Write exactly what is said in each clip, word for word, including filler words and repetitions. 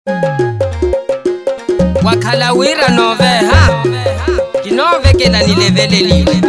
Wakalawira nove ha kinove kela ni levele liwe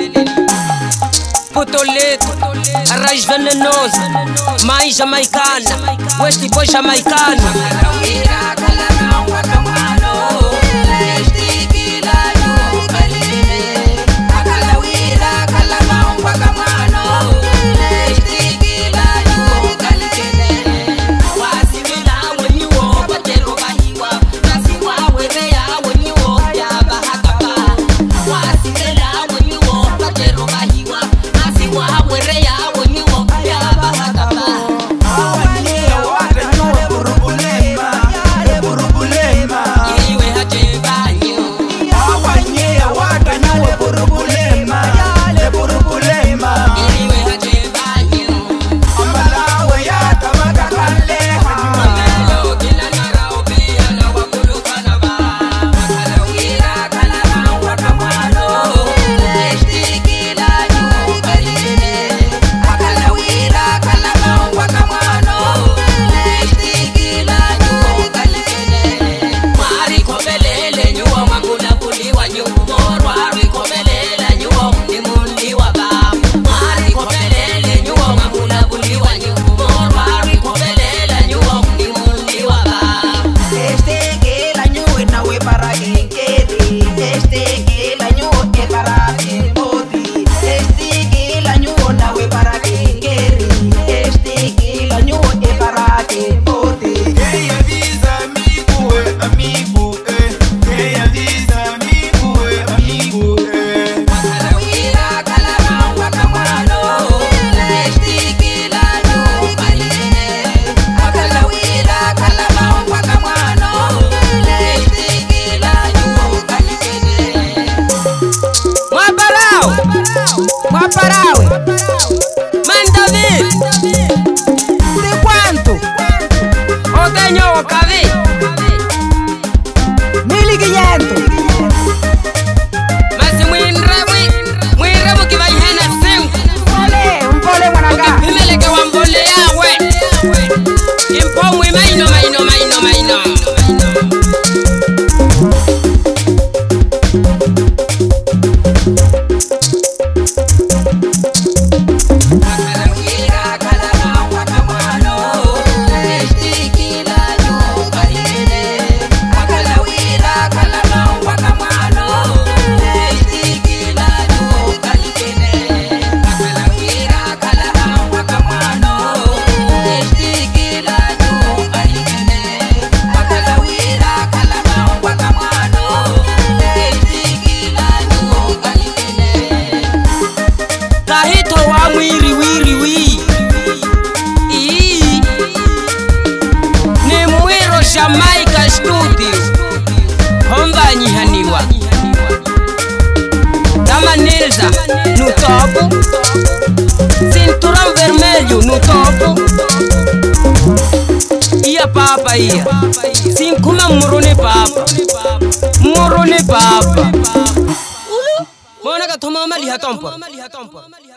Potoleto, raiz venenosa, mais jamaicana, West Boy jamaicano. Wakalawira kalamão wakamano, este kilayo kalile. Wakalawira kalamão wakamano, este kilayo kalile. Wasimila wenyu patero bahiwa, nasiwa werea wenyu ya bahakapa. Wasimila wenyu patero bahiwa. Wa werea wenyu ya bahakapa awanye wada nyuwa burubulema burubulema iwe haje banyo awanye wada nyuwa burubulema burubulema iwe haje banyo amalawe ya tamaka kale amelo kila narao pia na wakulukana ba wakalawira kalama wakamano este kila yu kalile wakalawira kalama wakamano este kila yu kalile mari kobelele nyuwa makula kuliwa nyumoro ari kobelele nyuwa ndimuliwa ba mari kobelele nyuwa makula kuliwa nyumoro ari kobelele nyuwa ndimuliwa ba este que la nyuwe na we para que quede este que la nyuwe para que podi este que la nyuwe na we para que quede este que la nyuwe para que podi que avisa amigo eh amigo eh que avisa amigo eh amigo eh wakalawira kalama wakamano este kila yu kalile wakalawira kalama wakamano este kila yu kalile Mwaparao Mwaparao Man David ¿de cuánto? Oteño Okavi mil y quinientos Masi mwinrawi Mwinrawi kiva ihena simu pole un pole wanaka Pimele ke wambole yawe Impo mwi maino maino maino maino Wakalawira kalama wakamano este kila yu kalile Wakalawira kalama wakamano este kila yu kalile Wakalawira kalama wakamano este kila yu kalile Wakalawira kalama wakamano este kila yu kalile Kahito wa mwiri wiri wi Ii Ni mwiro Jamaica studio Homba nyihaniwa Dama Nilza no topo Cinturão vermelho no topo Ia papa ia Sinkuma murone papa Murone papa Mona ka thoma mali hatompa